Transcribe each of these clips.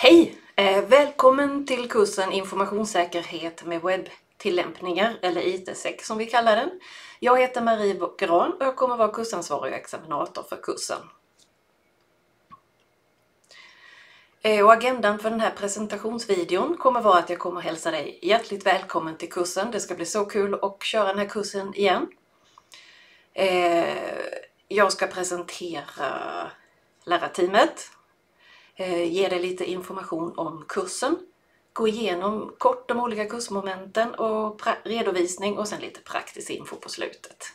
Hej! Välkommen till kursen Informationssäkerhet med webbtillämpningar eller ITSEC som vi kallar den. Jag heter Marie Gran och jag kommer vara kursansvarig och examinator för kursen. Och agendan för den här presentationsvideon kommer vara att jag kommer hälsa dig hjärtligt välkommen till kursen. Det ska bli så kul att köra den här kursen igen. Jag ska presentera lärarteamet. Ge dig lite information om kursen, gå igenom kort de olika kursmomenten och redovisning och sen lite praktisk info på slutet.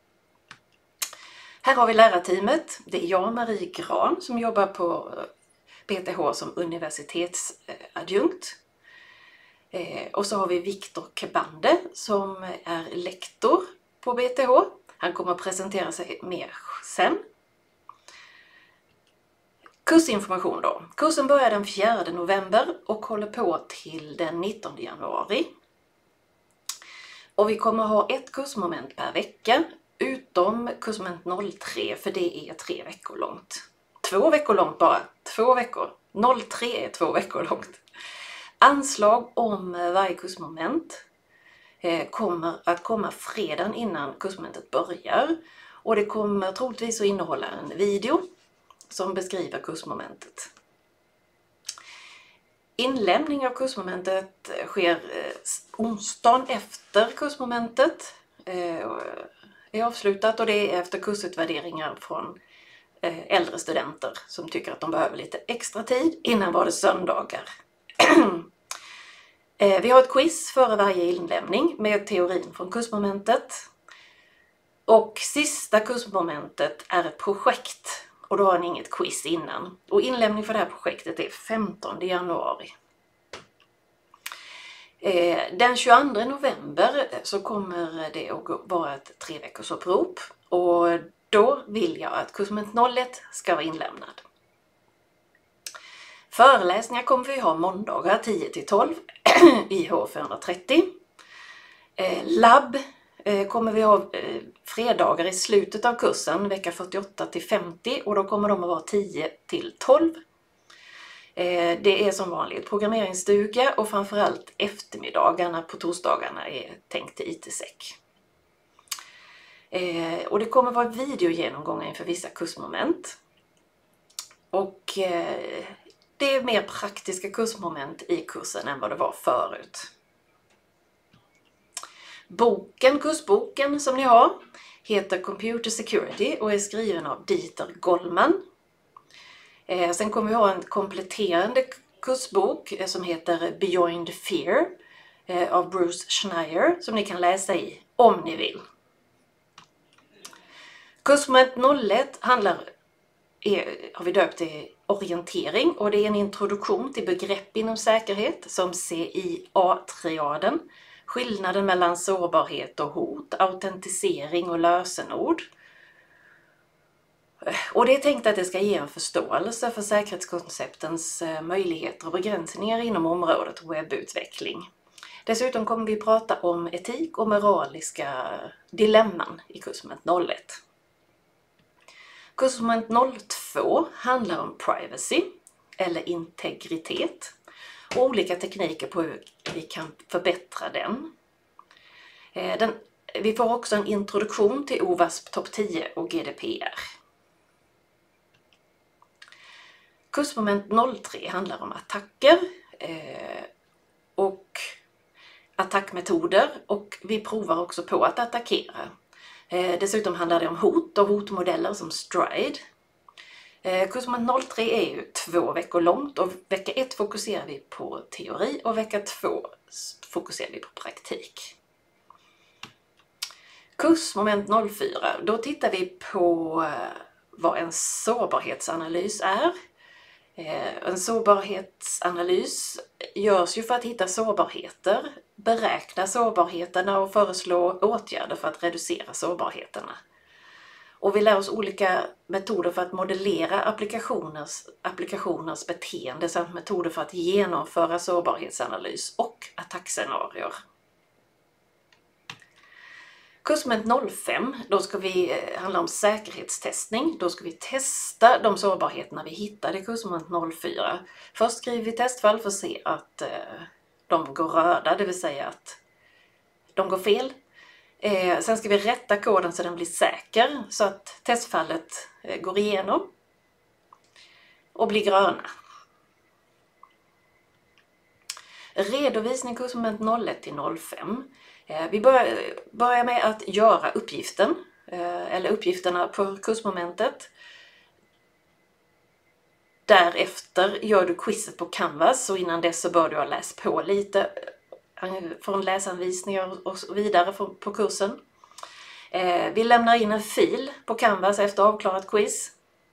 Här har vi lärarteamet. Det är jag, Marie Gran, som jobbar på BTH som universitetsadjunkt. Och så har vi Viktor Kebande som är lektor på BTH. Han kommer att presentera sig mer sen. Kursinformation då. Kursen börjar den 4 november och håller på till den 19 januari. Och vi kommer ha ett kursmoment per vecka, utom kursmoment 03, för det är 3 veckor långt. 2 veckor långt bara, 2 veckor. 03 är 2 veckor långt. Anslag om varje kursmoment kommer att komma fredagen innan kursmomentet börjar. Och det kommer troligtvis att innehålla en video som beskriver kursmomentet. Inlämning av kursmomentet sker onsdagen efter kursmomentet är avslutat, och det är efter kursutvärderingar från äldre studenter som tycker att de behöver lite extra tid. Innan var det söndagar. Vi har ett quiz före varje inlämning med teorin från kursmomentet. Och sista kursmomentet är ett projekt. Och då har ni inget quiz innan. Och inlämning för det här projektet är 15 januari. Den 22 november så kommer det att vara ett 3 veckors upprop. Och då vill jag att kursmoment 01 ska vara inlämnad. Föreläsningar kommer vi ha måndagar 10-12 i H430. Labb kommer vi ha fredagar i slutet av kursen, vecka 48-50, och då kommer de att vara 10-12. Det är som vanligt programmeringsstuga och framförallt eftermiddagarna på torsdagarna är tänkt till ITSEC. Och det kommer vara videogenomgångar inför vissa kursmoment. Och det är mer praktiska kursmoment i kursen än vad det var förut. Kursboken som ni har heter Computer Security och är skriven av Dieter Gollman. Sen kommer vi ha en kompletterande kursbok som heter Beyond Fear av Bruce Schneier som ni kan läsa i om ni vill. Kursmoment 01 har vi döpt till orientering, och det är en introduktion till begrepp inom säkerhet som CIA-triaden. Skillnaden mellan sårbarhet och hot, autentisering och lösenord. Och det är tänkt att det ska ge en förståelse för säkerhetskonceptens möjligheter och begränsningar inom området webbutveckling. Dessutom kommer vi prata om etik och moraliska dilemman i kursmoment 01. Kursmoment 02 handlar om privacy eller integritet och olika tekniker på hur vi kan förbättra den. Vi får också en introduktion till OWASP Topp 10 och GDPR. Kursmoment 03 handlar om attacker och attackmetoder, och vi provar också på att attackera. Dessutom handlar det om hot och hotmodeller som Stride. Kursmoment 03 är ju 2 veckor långt, och vecka 1 fokuserar vi på teori och vecka 2 fokuserar vi på praktik. Kursmoment 04, då tittar vi på vad en sårbarhetsanalys är. En sårbarhetsanalys görs ju för att hitta sårbarheter, beräkna sårbarheterna och föreslå åtgärder för att reducera sårbarheterna. Och vi lär oss olika metoder för att modellera applikationers beteende samt metoder för att genomföra sårbarhetsanalys och attackscenarier. Kursmoment 05, då ska vi handla om säkerhetstestning. Då ska vi testa de sårbarheterna vi hittade i kursmoment 04. Först skriver vi testfall för att se att de går röda, det vill säga att de går fel. Sen ska vi rätta koden så den blir säker, så att testfallet går igenom och blir gröna. Redovisning kursmoment 01 till 05. Vi börjar med att göra uppgiften, eller uppgifterna på kursmomentet. Därefter gör du quizet på Canvas, och innan dess så bör du ha läst på lite från läsanvisningar och så vidare på kursen. Vi lämnar in en fil på Canvas efter avklarat quiz.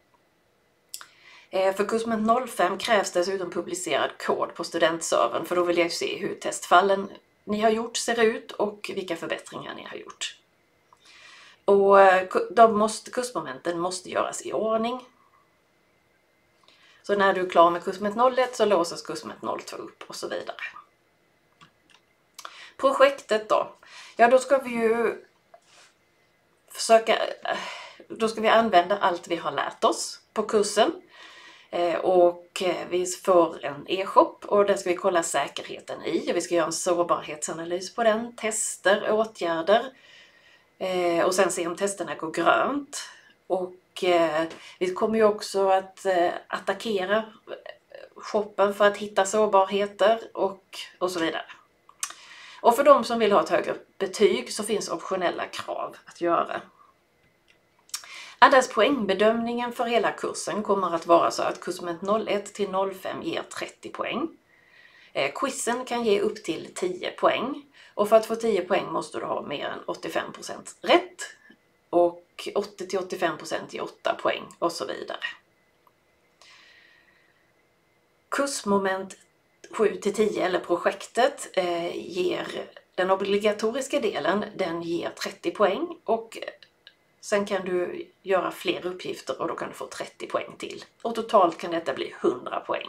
För kursmoment 05 krävs dessutom publicerad kod på studentservern, för då vill jag se hur testfallen ni har gjort ser ut och vilka förbättringar ni har gjort. Och kursmomenten måste göras i ordning. Så när du är klar med kursmoment 01 så låses kursmoment 02 upp och så vidare. Projektet då? Ja, då ska vi ju då ska vi använda allt vi har lärt oss på kursen. Och vi får en e-shop och där ska vi kolla säkerheten i. Vi ska göra en sårbarhetsanalys på den, tester, åtgärder. Och sen se om testerna går grönt. Och vi kommer ju också att attackera shoppen för att hitta sårbarheter och så vidare. Och för de som vill ha ett högre betyg så finns optionella krav att göra. Andras poängbedömningen för hela kursen kommer att vara så att kursmoment 01 till 05 ger 30 poäng. Quizen kan ge upp till 10 poäng. Och för att få 10 poäng måste du ha mer än 85% rätt. Och 80-85% ger 8 poäng och så vidare. Kursmoment 7 till 10 eller projektet ger den obligatoriska delen, den ger 30 poäng. Och sen kan du göra fler uppgifter och då kan du få 30 poäng till. Och totalt kan detta bli 100 poäng.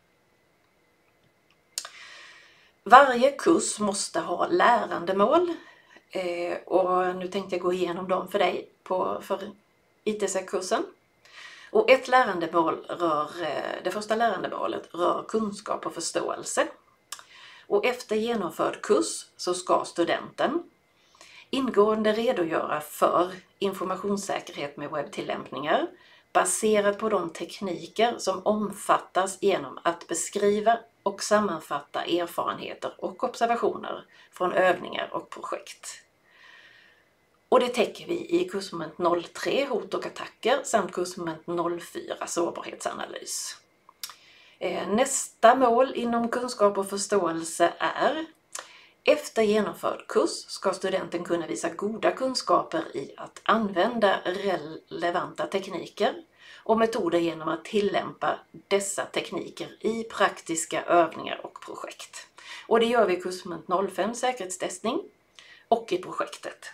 Varje kurs måste ha lärandemål. Och nu tänkte jag gå igenom dem för dig för ITSEC-kursen. Och det första lärandemålet rör kunskap och förståelse. Och efter genomförd kurs så ska studenten ingående redogöra för informationssäkerhet med webbtillämpningar baserat på de tekniker som omfattas genom att beskriva och sammanfatta erfarenheter och observationer från övningar och projekt. Och det täcker vi i kursmoment 03 hot och attacker samt kursmoment 04 sårbarhetsanalys. Nästa mål inom kunskap och förståelse är: efter genomförd kurs ska studenten kunna visa goda kunskaper i att använda relevanta tekniker och metoder genom att tillämpa dessa tekniker i praktiska övningar och projekt. Och det gör vi i kursmoment 05 säkerhetstestning och i projektet.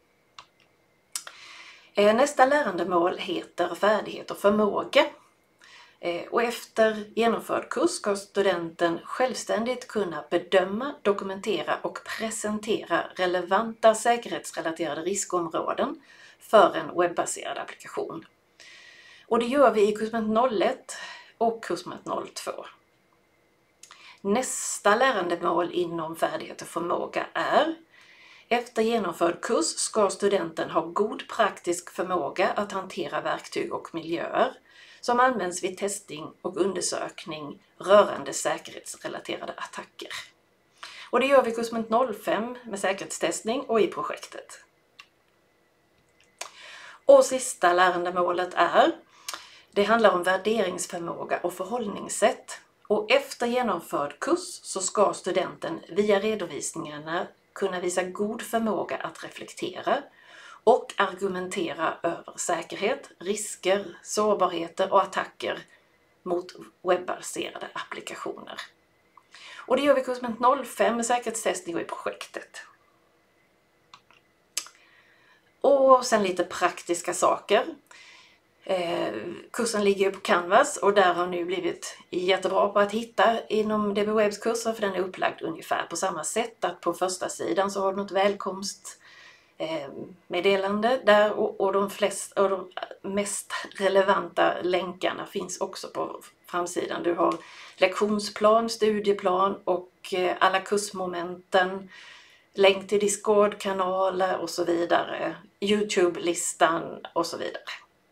Nästa lärandemål heter färdighet och förmåga. Och efter genomförd kurs ska studenten självständigt kunna bedöma, dokumentera och presentera relevanta säkerhetsrelaterade riskområden för en webbaserad applikation. Och det gör vi i kursmoment 01 och kursmoment 02. Nästa lärandemål inom färdighet och förmåga är: efter genomförd kurs ska studenten ha god praktisk förmåga att hantera verktyg och miljöer som används vid testing och undersökning rörande säkerhetsrelaterade attacker. Och det gör vi i kursmoment 05 med säkerhetstestning och i projektet. Och sista lärandemålet det handlar om värderingsförmåga och förhållningssätt. Och efter genomförd kurs så ska studenten via redovisningarna kunna visa god förmåga att reflektera och argumentera över säkerhet, risker, sårbarheter och attacker mot webbaserade applikationer. Och det gör vi i kursmoment 05 med säkerhetstestning och i projektet. Och sen lite praktiska saker. Kursen ligger ju på Canvas och där har nu blivit jättebra på att hitta inom DB Webs kurser, för den är upplagd ungefär på samma sätt. Att på första sidan så har du något välkomst meddelande där, och de mest relevanta länkarna finns också på framsidan. Du har lektionsplan, studieplan och alla kursmomenten, länk till Discord-kanaler och så vidare, YouTube-listan och så vidare.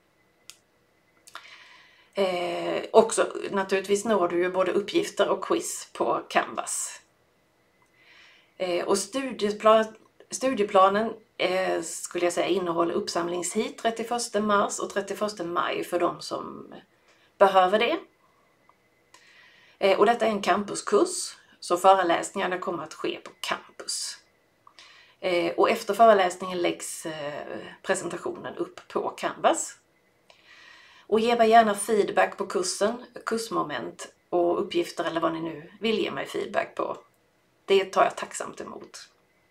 Också naturligtvis når du ju både uppgifter och quiz på Canvas. Och studieplanen skulle jag säga innehåller uppsamlingshit 31 mars och 31 maj för de som behöver det. Och detta är en campuskurs, så föreläsningarna kommer att ske på campus. Och efter föreläsningen läggs presentationen upp på Canvas. Och ge mig gärna feedback på kursen, kursmoment och uppgifter eller vad ni nu vill ge mig feedback på. Det tar jag tacksamt emot.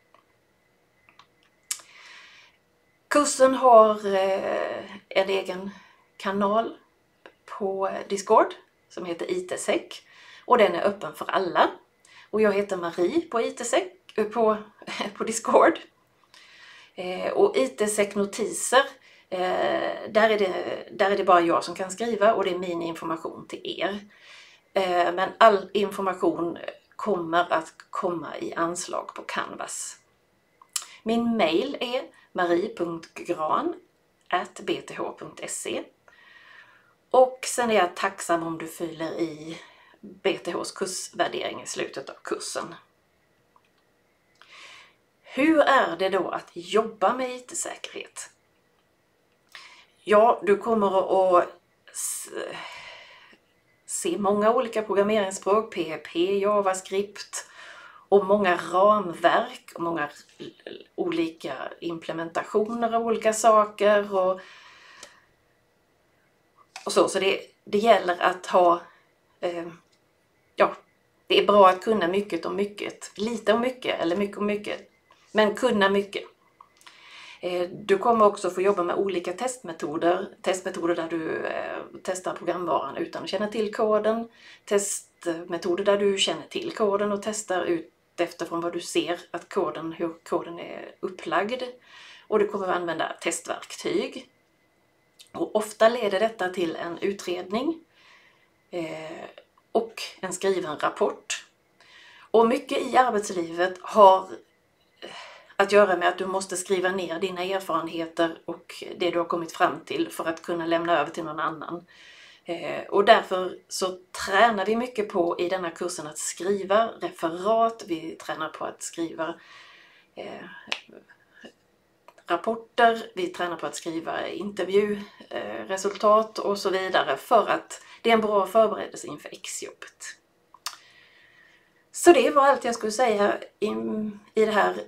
Kursen har en egen kanal på Discord som heter ITsec, och den är öppen för alla. Och jag heter Marie på ITsec på Discord. Och ITsec notiser, där är det bara jag som kan skriva, och det är min information till er. Men all information kommer att komma i anslag på Canvas. Min mail är marie.gran@bth.se, och sen är jag tacksam om du fyller i BTHs kursvärdering i slutet av kursen. Hur är det då att jobba med IT-säkerhet? Ja, du kommer att se många olika programmeringsspråk, PHP, JavaScript och många ramverk och många olika implementationer av olika saker och så. Så det gäller att ha, det är bra att kunna mycket om mycket, lite om mycket eller mycket om mycket, men kunna mycket. Du kommer också få jobba med olika testmetoder där du testar programvaran utan att känna till koden, testmetoder där du känner till koden och testar ut eftersom vad du ser att hur koden är upplagd, och du kommer att använda testverktyg. Och ofta leder detta till en utredning och en skriven rapport. Och mycket i arbetslivet har att göra med att du måste skriva ner dina erfarenheter och det du har kommit fram till för att kunna lämna över till någon annan. Och därför så tränar vi mycket på i denna kursen att skriva referat, vi tränar på att skriva rapporter, vi tränar på att skriva intervjuresultat och så vidare, för att det är en bra förberedelse inför exjobbet. Så det var allt jag skulle säga i den här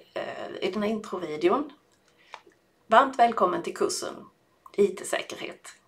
introvideon. Varmt välkommen till kursen IT-säkerhet.